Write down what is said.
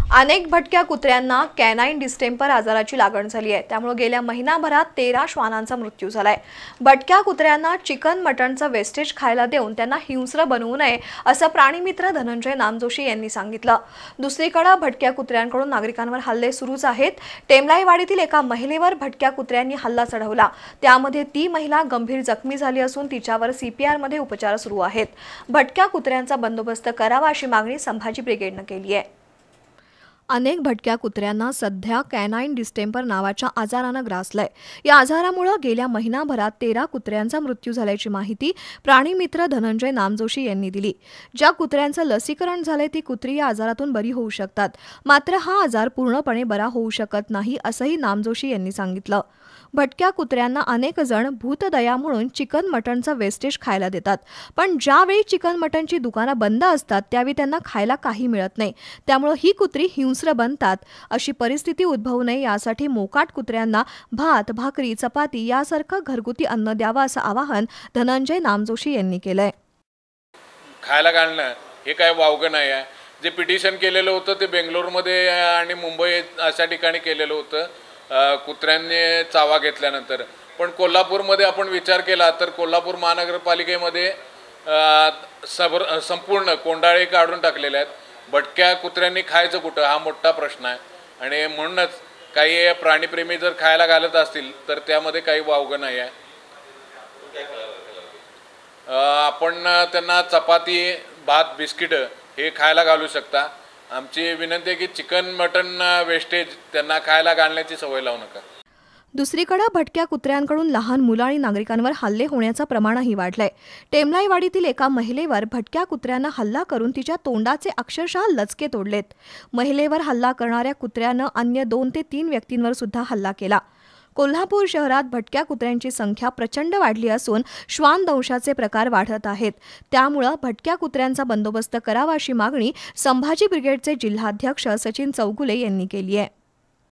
अनेक भटक्या कुत्र्यांना कॅनाईन डिस्टेंपर आजाराची लागण झाली आहे। त्यामुळे गेल्या महिनाभरात 13 श्वानांचा मृत्यू झालाय। भटक्या कुत्र्यांना चिकन मटणचं वेस्टेज खायला देऊन त्यांना हिंस्र बनवू नये असं प्राणीमित्र धनंजय नामजोशी यांनी सांगितलं। दुसरीकडे भटक्या कुत्र्यांकडून नागरिकांवर हल्ले सुरूच आहेत। टेमलाईवाडीतील एका महिलेवर भटक्या कुत्र्यांनी हल्ला चढवला। त्यामध्ये ती महिला गंभीर जखमी झाली असून तिच्यावर CPR मध्ये उपचार सुरू आहेत। भटक्या कुत्र्यांचा बंदोबस्त करावा अशी मागणी संभाजी ब्रिगेडने केली आहे। अनेक भटक्या कुत्र्यांना सध्या कॅनाईन डिस्टेंपर नावाच्या आजाराने ग्रासलंय। या आजारामुळे गेल्या महिनाभरात 13 कुत्र्यांचा मृत्यू झाल्याची माहिती प्राणीमित्र धनंजय नामजोशी यांनी दिली। ज्या कुत्र्यांचं लसीकरण झाले ती कुत्री या आजारातून बरी होऊ शकतात, मात्र हा आजार पूर्णपणे बरा होऊ शकत नाही असंही नामजोशी यांनी सांगितलं। भटक्या कुत्र्यांना अनेक जण भूतदया म्हणून चिकन मटणचं वेस्टेज खायला देतात, पण ज्यावेळी चिकन मटणची दुकानं बंद असतात त्यावेळी त्यांना खायला काही मिळत नाही। त्यामुळे ही कुत्री हिंस्र बनतात। अशी परिस्थिती उद्भवू नये यासाठी मोकाट कुत्र्यांना भात, भाकरी, चपाती यासारखं घरगुती अन्न द्यावं असं आवाहन धनंजय नामजोशी यांनी केलंय। खायला घालणं हे काय वावगं नाही आहे। जे पिटिशन केलेलं होतं ते बेंगलोरमध्ये आणि मुंबई अशा ठिकाणी केलेलं होतं कुत्र्यांनी चावा घेतल्यानंतर। पण कोल्हापूरमध्ये आपण विचार केला तर कोल्हापूर महानगरपालिकेमध्ये संपूर्ण कोंडाळे काढून टाकलेले आहेत। भटक्या कुत्र्यांनी खायचं कुठं हा मोठा प्रश्न आहे आणि म्हणूनच काही प्राणीप्रेमी जर खायला घालत असतील तर त्यामध्ये काही वावगं नाही आहे। आपण त्यांना चपाती, भात, बिस्किट हे खायला घालू शकता। आमची विनंती आहे की चिकन मटन वेस्टेज त्यांना खायला घालण्याची सवय लावू नका। दुसरीकडे भटक्या कुत्र्यांकडून लहान मुलं आणि नागरिकांवर हल्ले होण्याचं प्रमाणही वाढलंय। टेमलाईवाडीतील एका महिलेवर भटक्या कुत्र्यानं हल्ला करून तिच्या तोंडाचे अक्षरशः लचके तोडलेत। महिलेवर हल्ला करणाऱ्या कुत्र्यानं अन्य 2 ते 3 व्यक्तींवर सुद्धा हल्ला केला। कोल्हापूर शहरात भटक्या कुत्र्यांची संख्या प्रचंड वाढली असून श्वान दंशाचे प्रकार वाढत आहेत। त्यामुळे भटक्या कुत्र्यांचा बंदोबस्त करावा अशी मागणी संभाजी ब्रिगेडचे जिल्हाध्यक्ष सचिन चौगुले यांनी केली आहे।